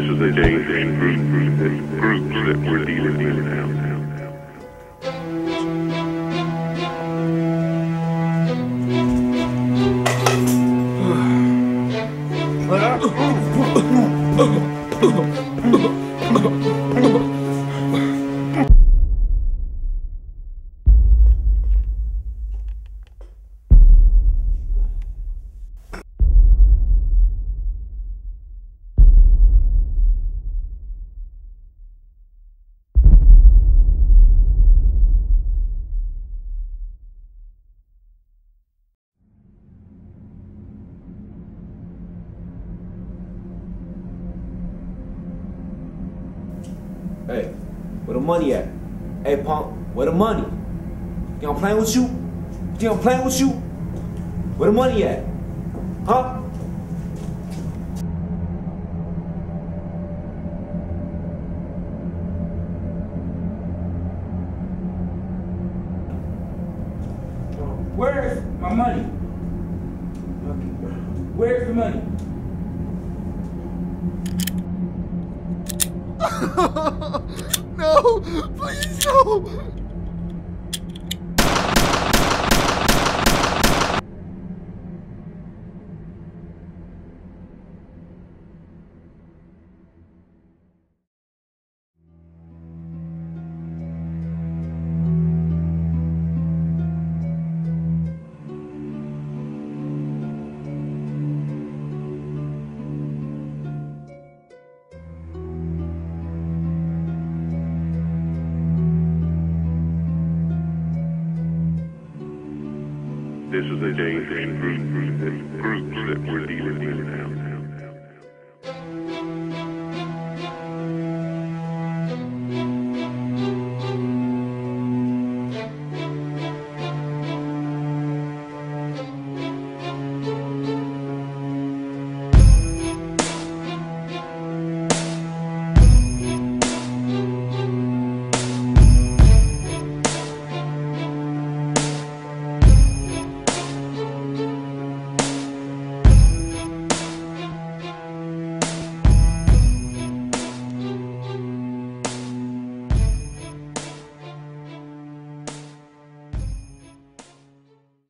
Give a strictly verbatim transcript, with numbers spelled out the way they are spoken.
is a dangerous group, that groups that we're dealing with now. Hey, where the money at? Hey, punk, where the money? You think I'm playing with you? You think I'm playing with you? Where the money at? Huh? Where's my money? Where's the money? No, please no. This is a dangerous group, that groups that we're dealing with now.